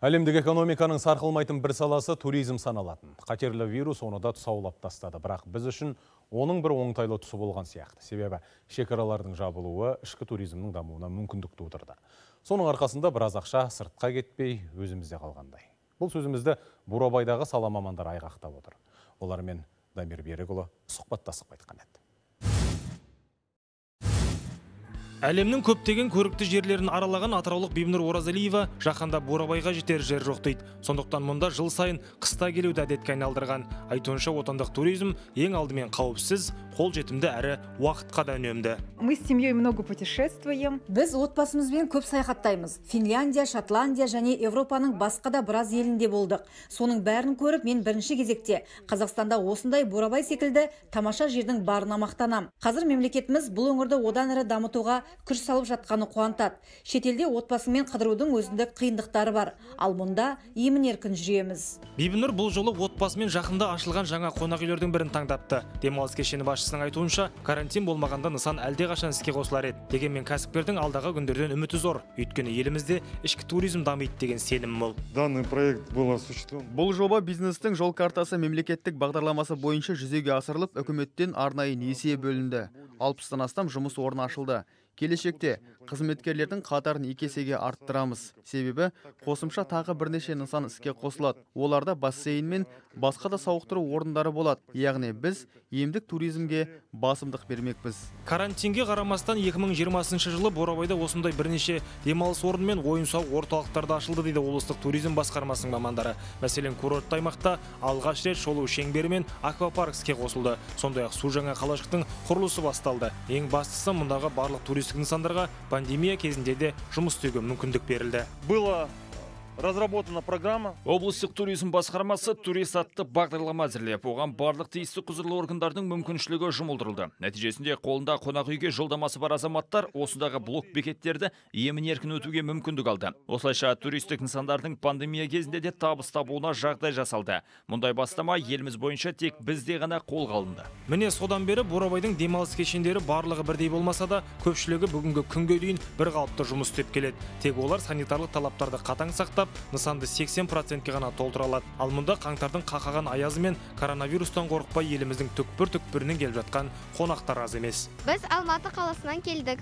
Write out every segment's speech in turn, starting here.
Әлемдік экономиканың сарқылмайтын бір саласы туризм саналатын. Қатерлі вирус оны да тұсаулап тастады. Бірақ біз үшін оның бір оңтайлы тұсы болған сияқты. Себебі шекаралардың жабылуы ішкі туризмнің дамуына мүмкіндік тудырды. Соның арқасында біраз ақша сыртқа кетпей, өзімізде қалғандай. Бұл сөзімізді Бурабайдағы сала мамандары айғақтап отыр. Олармен Дамир Берікұлы сұхбаттасып қайтқан еді. Әлемнің көптеген көрікті жерлерін аралаған атыраулық Бибінұр Оразалиева жақында Бурабайға жетер жер жоқ дейді. Сондықтан мұнда жыл сайын қыста келуді әдетке айналдырған. Айтуынша отандық туризм ең алдымен қауіпсіз, қолжетімді әрі уақытқа да үнемді. Мы с семьей много путешествуем. Біз отбасымызбен көп саяхаттаймыз. Финляндия, Шотландия және Европаның басқа да біраз елінде болдық. Соның бәрін көріп, мен бірінші кезекте Қазақстанда осындай Бурабай секілді тамаша жердің барына мақтанам. Қазір мемлекетіміз бұл өңірді одан әрі дамытуға күш салып жатқаны қуантады. Шетелде отбасымен қыдырудың өзіндік қиындықтары бар. Ал мұнда емін-еркін жүреміз. Бибінұр бұл жолы отбасымен жақында ашылған жаңа қонақ үйлердің бірін таңдапты. Демалыс кешені басшысының айтуынша, карантин болмағанда нысан әлдеқашан іске қосылар еді. Дегенмен кәсіпкердің алдағы күндерден үміті зор. Өйткені елімізде ішкі туризм дамиды деген сенім мол. Данный проект был осуществлен. Бұл жоба бизнестің жол картасы мемлекеттік бағдарламасы бойынша жүзеге асырылып, үкіметтен арнайы несие бөлінді. 60-тан астам жұмыс орны ашылды. Келешекте қызметкерлердің қатарын 2 есеге арттырамыз. Себебі қосымша тағы бірнеше нысан іске қосылады. Оларда бассейн мен басқа да сауықтыру орындары болады. Яғни біз емдік туризмге басымдық бермекпіз. Карантинге қарамастан 2020 жылы Бурабайда осындай бірнеше демалыс орны мен ойын-сауық орталықтарда ашылды дейді облыстық туризм басқармасының мамандары. Мәселен, курортты аймақта алғаш рет шолу шеңбері мен аквапарк іске қосылды. Сондай-ақ су жаңа қалашықтың құрылысы басталды. Ең бастысы мұндағы барлық туристік нысандарға пандемия кезінде де жұмыс істеуге мүмкіндік берілді. Была разработана программа. Облыстық туризм басқармасы турист атты бағдарлама әзірлеп, оған барлық тиісті құзырлы органдардың мүмкіншілігі жұмылдырылды. Нәтижесінде қолында қонақ үйге жолдамасы бар азаматтар осындағы блок бекеттерді емін-еркін өтуге мүмкіндік алды. Осылайша туристік нысандардың пандемия кезінде де табыс табуына жағдай жасалды. Мұндай бастама еліміз бойынша тек бізде ғана қолға алынды. Міне содан бері Бурабайдың демалыс кешендері барлығы бірдей болмаса да, көпшілігі бүгінгі күнге дейін бір қалыпты жұмыс істеп келеді. Тек олар санитарлық талаптарды қатаң сақтап, нысанды 80%-ке ғана толтыра алады. Ал мұнда қаңтардың қақаған аязы мен коронавирустан қорықпай еліміздің түкпір-түкпірінен келіп жатқан қонақтар аз емес. Біз Алматы қаласынан келдік.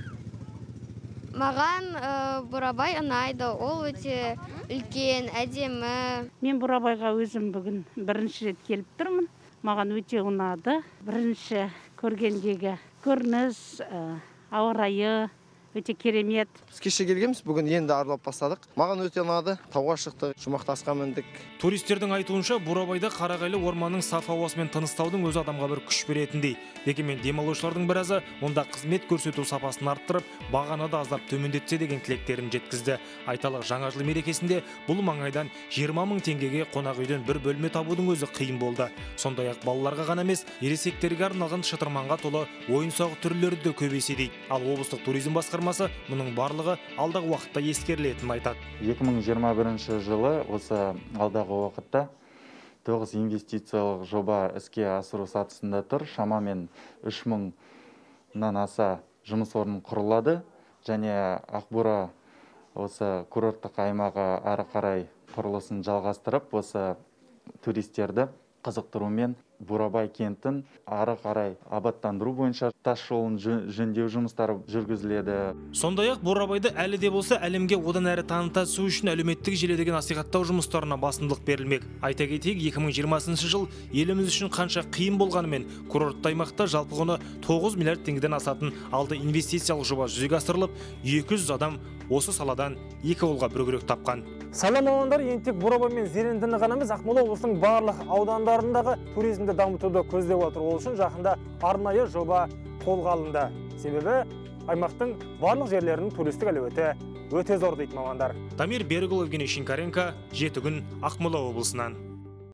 Маған Бурабай ұнайды, ол өте үлкен, әдемі. Мен Бурабайға өзім бүгін бірінші рет келіп тұрмын. Маған өте ұнады. Бірінші көргендегі көрініс, ауа райы өте керемет. Біз кеше келгенбіз, бүгін енді аралап бастадық. Маған өте ұнады, тауға шықты, жұмақ тасқа міндік. Туристердің айтуынша Бурабайда Қарағайлы орманның саф ауасымен тыныстаудың өзі адамға бір күш беретіндей. Дегенмен демалушылардың біразы мұнда қызмет көрсету сапасын арттырып, бағаны да аздап төмендетсе деген тілектерін жеткізді. Айталық, жаңа жыл мерекесінде бұл маңайдан 20 мың теңгеге қонақ үйден бір бөлме табудың өзі қиын болды. Сондай-ақ балаларға ғана емес, ересектерге арналған шытырманға толы ойын-сауық түрлері де көбейсе дейді. Ал облыстық туризм басқармасы мұның барлығы алдағы уақытта ескерілетінін айтады. 2021 жылы осы алдағы уақытта 9 инвестициялық жоба іске асыру сатысында тұр. Шамамен 3000-нан аса жұмыс орны құрылады және Ақбура осы курорттық аймағы ары қарай құрылысын жалғастырып, осы туристерді қызықтырумен Бурабай кентін ары қарай абаттандыру бойынша тас жолын жөндеу жұмыстары жүргізіледі. Сондай-ақ Бурабайды әлі де болса әлемге одан әрі таныта түсу үшін әлеуметтік желідегі насихаттау жұмыстарына басымдылық берілмек. Айта кетейік, 2020 жыл еліміз үшін қанша қиын болғанымен, курортты аймақта жалпы құны 9 миллиард теңгеден асатын алды инвестициялық жоба жүзеге асырылып, 200 адам осы саладан екі қолға бір күрек тапқан. Сала мамандары енді тек Бурабай мен Зерендіні ғана емес, Ақмола облысының барлық аудандарындағы туризмді дамытуды көздеп отыр. Ол үшін жақында арнайы жоба қолға алынды. Себебі аймақтың барлық жерлерінің туристік әлеуеті өте зор дейді мамандар. Дамир Берікұлы, Евгений Шинкаренко, Жеті күн, Ақмола облысынан.